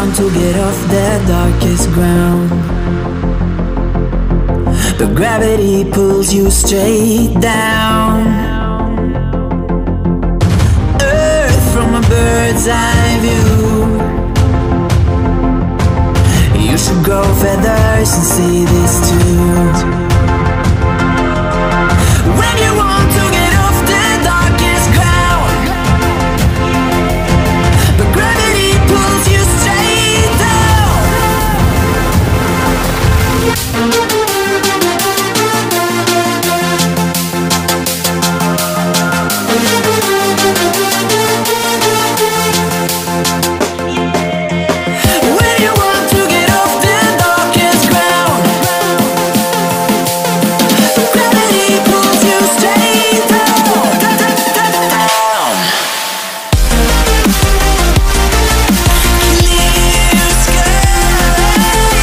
want to get off the darkest ground, but gravity pulls you straight down. Earth from a bird's eye view. You should grow feathers and see this too. When you want to get off the darkest ground, but gravity pulls you straight down. When you want to get off the darkest ground, but gravity pulls you straight down, down. Clear sky.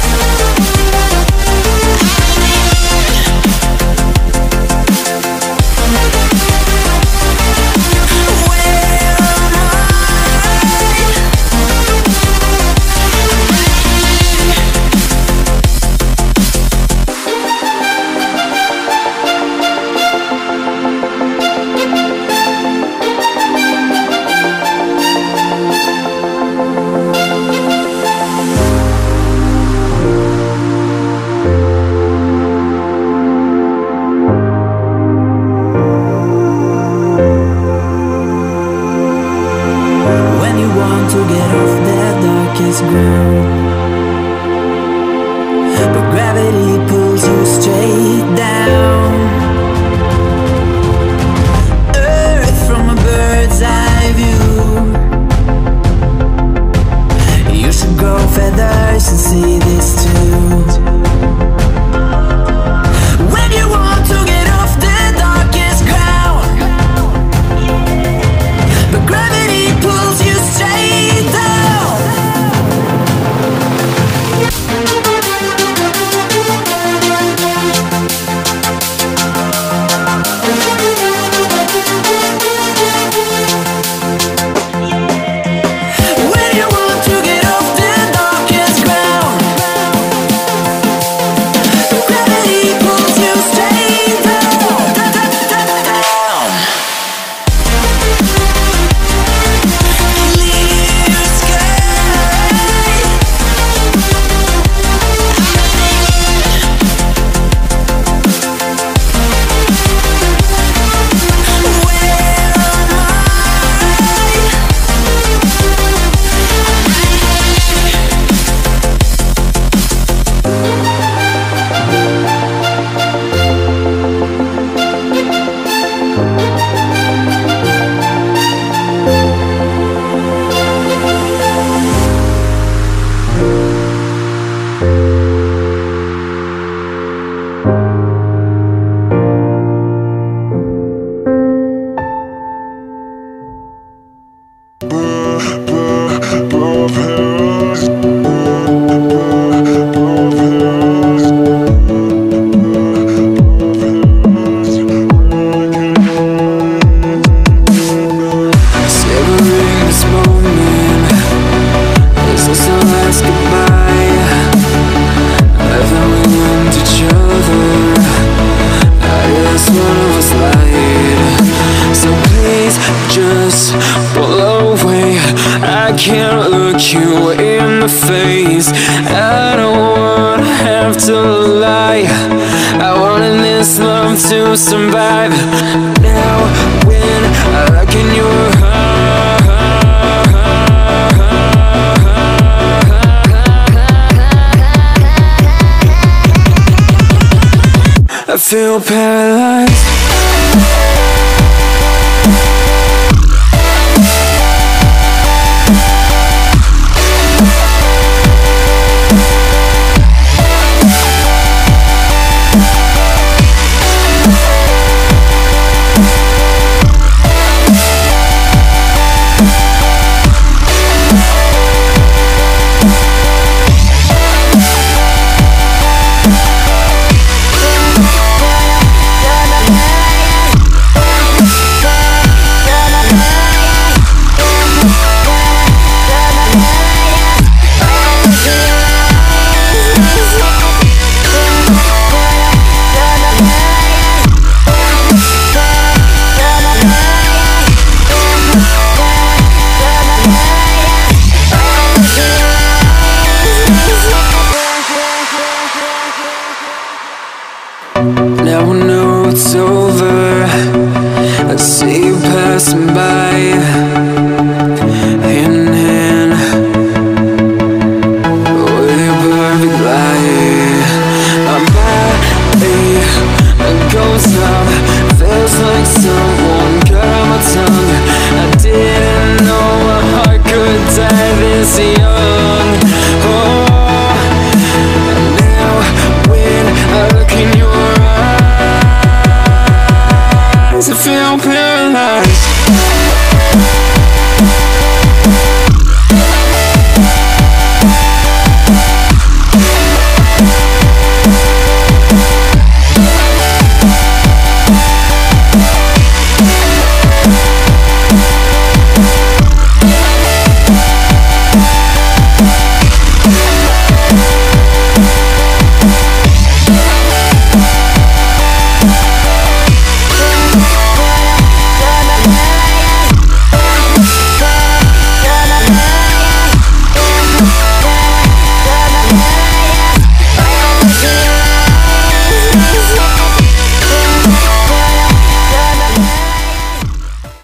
When you want to get off the darkest ground, but gravity pulls you straight down. Earth from a bird's eye view. You should grow feathers and see this too. When you want to get off the darkest ground, but gravity pulls you straight down. When you want to get off the darkest ground, but gravity pulls you straight down, down. Clear sky. Savoring this moment, is this the last goodbye? Living with each other, I guess one of us lied. So please just pull away. I can't look you in the face. I don't wanna have to lie. I wanted this love to survive. Now when I look in your I feel paralyzed. goodbye.